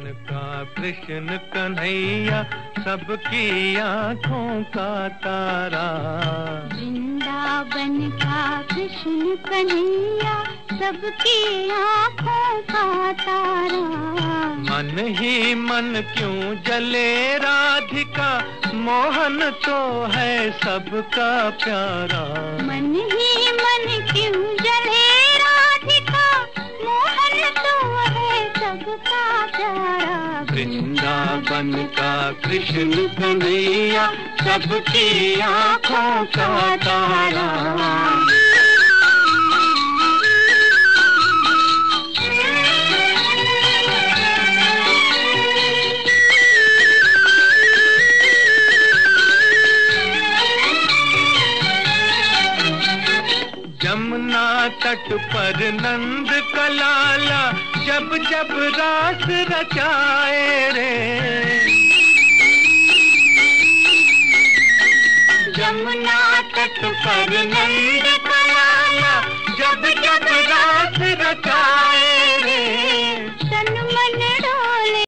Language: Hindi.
का कृष्ण कन्हैया सबकी आंखों का तारा। वृंदावन का कृष्ण कन्हैया सबकी आंखों का तारा। मन ही मन क्यों जले राधिका, मोहन तो है सबका प्यारा। मन ही मन क्यों जले राधिका, मोहन तो है सबका प्यारा। वृंदावन का कृष्ण कन्हैया सबकी आंखों का तारा। यमुना तट पर नंद का लाला जब जब रास रचाए रे।